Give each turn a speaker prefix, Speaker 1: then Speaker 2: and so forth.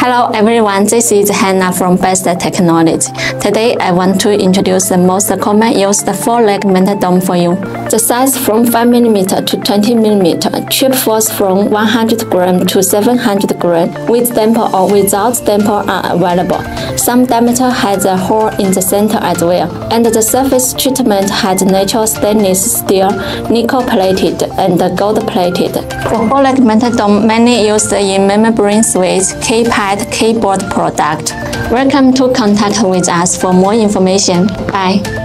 Speaker 1: Hello everyone, this is Hannah from Best Technology. Today I want to introduce the most common used 4-leg metal dome for you. The size from 5mm to 20mm, chip force from 100 gram to 700 gram, with damper or without damper are available. Some diameter has a hole in the center as well, and the surface treatment has natural stainless steel, nickel plated and gold plated. For 4-leg metal dome, mainly used in membrane switch, keypad, keyboard product. Welcome to contact with us for more information. Bye.